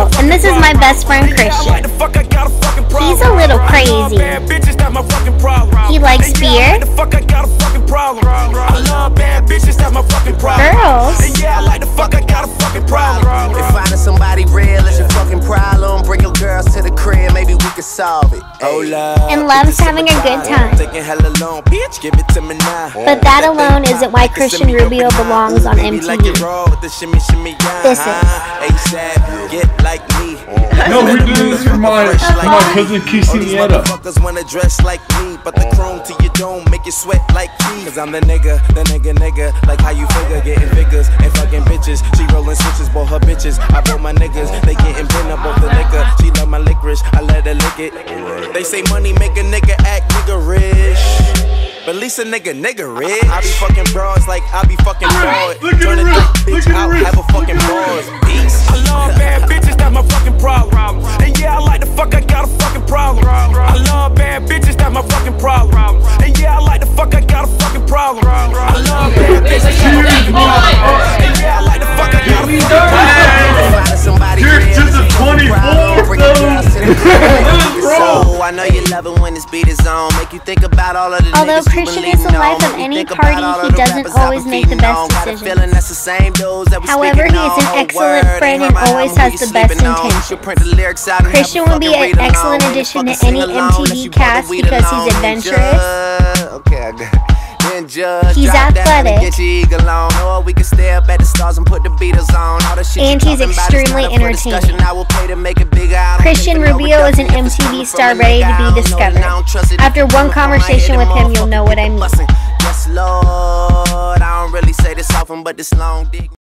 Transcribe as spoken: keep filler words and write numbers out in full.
Oh, and this is my best friend Christian. He's a little crazy. He likes beer, girls, if finding somebody real is your fucking problem, bring your girls to the crib, maybe we can solve it. and loves having a good time. But that alone isn't why Christian Rubio belongs on M T V. This is. No, we're doing this for my, for my cousin Quinceañera. Wanna dress like me, but the chrome to your dome make you sweat like me. Cause I'm the nigga, the nigga, nigga. Like how you figure, getting figures and fucking bitches. She rolling switches, bought her bitches. I bought my niggas, they getting bent up off the liquor. She love my licorice, I let her lick it. They say money make a nigga act nigga rich, but at least a nigga nigga rich. I be fucking bros like I be fucking broad. Turn a bitch out, have a fucking bars. Peace. I love bad bitches, that's my fucking problem. And yeah, I like the fuck, I got a fucking problem. I love bad bitches, that's my fucking problem. And yeah, I like the fuck, I got a fucking problem. I love bad bitches, that's my fucking problem. And yeah, I like the fuck, I got a fucking problem. Here's to the twenty-fourth, So I know you love it when this beat is on. Make you think about all of the Although niggas Christian is the life of any party, he doesn't always make the best decisions. However, he is an excellent friend and always has the best intentions. Christian will be an excellent addition to any M T V cast because he's adventurous, he's athletic, and he's extremely entertaining. Christian Rubio is an M T V star ready to be discovered. After one conversation with him, you'll know what I mean. Yes, Lord, I don't really say this often, but this long dick.